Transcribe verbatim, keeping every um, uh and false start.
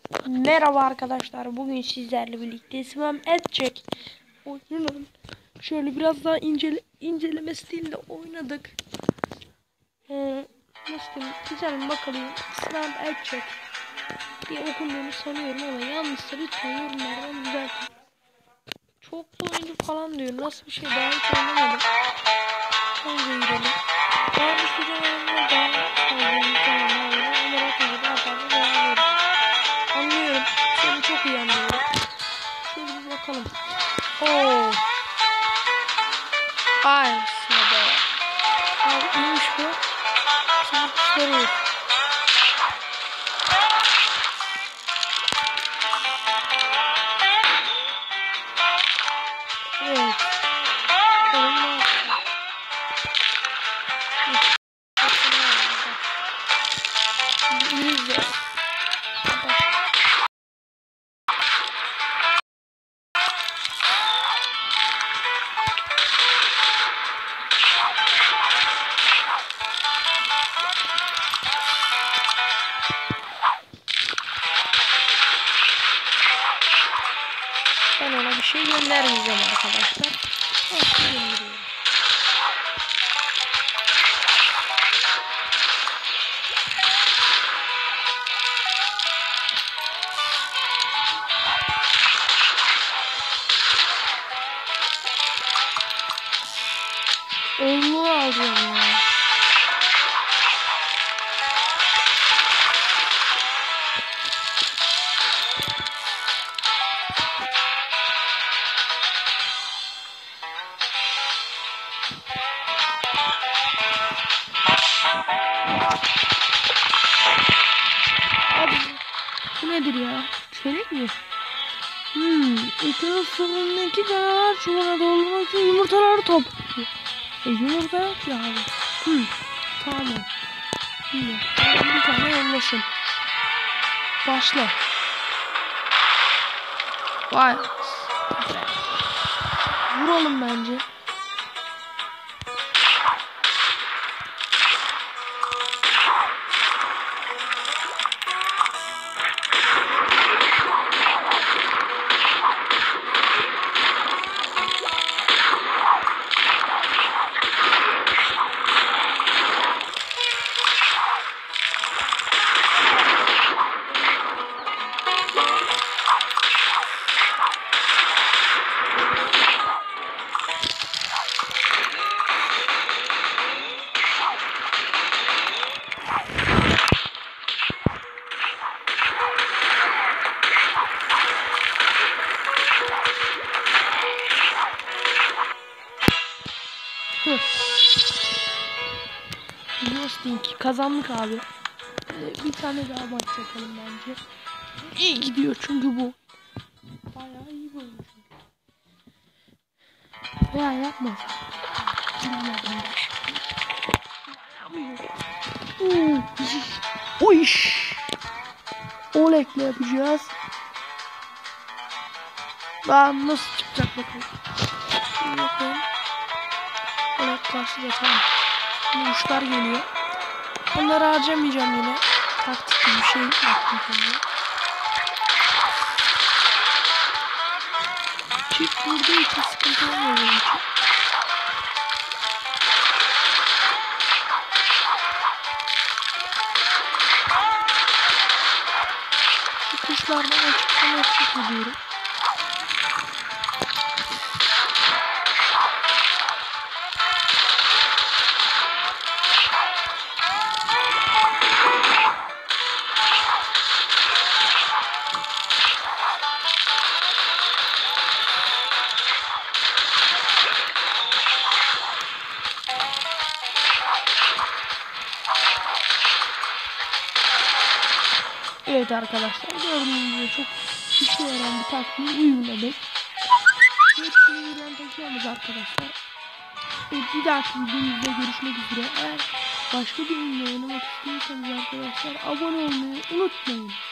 Merhaba arkadaşlar, bugün sizlerle birlikte ismim Edecek oyunun şöyle biraz daha incele inceleme stilinde oynadık. Ee, nasıl diyeyim, güzel mi bakalım. İsmim Edecek diye okunduğunu sanıyorum ama yanlışsa lütfen yorumlardan düzeltin. Çoklu oyuncu falan diyor, nasıl bir şey, daha hiç anlamadım. Önce girelim. Daha düşük olanlar daha fazla insanlar olarak daha fazla devam ediyoruz. Anlıyorum. Seni çok iyi anlıyorum. Şöyle bir bakalım. Oo. Ay be. Abi iyiymiş bu. Çarpışları yok. Evet. Olmaz. İyiyiz ya. Ben ona bir şey göndermeyeceğim arkadaşlar. Nasıl gönderiyorum? Oğlu alacağım ya. Abi bu nedir ya? Çörek mi? Hmm, etraf fırındaki canavar çuvana doldurmak için yumurtaları topluyor. E yumurta yok ya abi. Hmm, tamam. Şimdi bir tane yollasın. Başla. Vay. Vuralım bence. Ghosting kazandık abi. Ee, bir tane daha maç yapalım bence. İyi gidiyor çünkü bu. Bayağı iyi bir oyun çünkü. Veya yapmaz. O iş. Olek'le yapacağız. Ben nasıl çıkacak bakalım. Şimdi bakalım. Olek karşıda, tamam. Şimdi uçlar geliyor. Onları harcamayacağım yine. Taktik bir şey yaptım kendime. Çift vurduğu için sıkıntı olmuyor benim için. Şu kuşlardan açıktan eksik ediyorum. Evet arkadaşlar, gördüğünüz gibi çok işe yarayan bir taktiği uyguladık. Hepsini yürüyen taşıyamız arkadaşlar. Evet, bir dahaki videomuzda görüşmek üzere. Eğer başka bir oyunda oynamak istiyorsanız arkadaşlar abone olmayı unutmayın.